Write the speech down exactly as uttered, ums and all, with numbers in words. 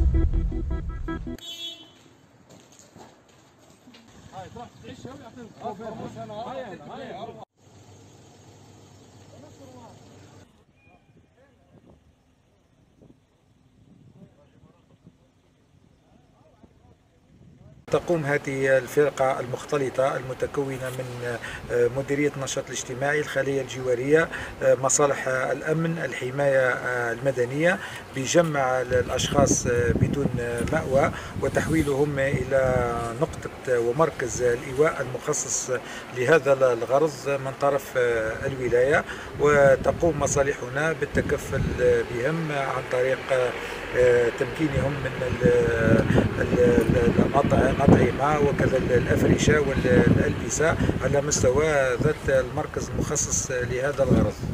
تقوم هذه الفرقة المختلطة المتكونة من مديرية النشاط الاجتماعي، الخلية الجوارية، مصالح الأمن، الحماية المدنية، بجمع الأشخاص بدون مأوى وتحويلهم إلى نقطة ومركز الإيواء المخصص لهذا الغرض من طرف الولاية. وتقوم مصالحنا بالتكفل بهم عن طريق تمكينهم من الأطعمة وكذا الأفرشة والألبسة على مستوى ذات المركز المخصص لهذا الغرض.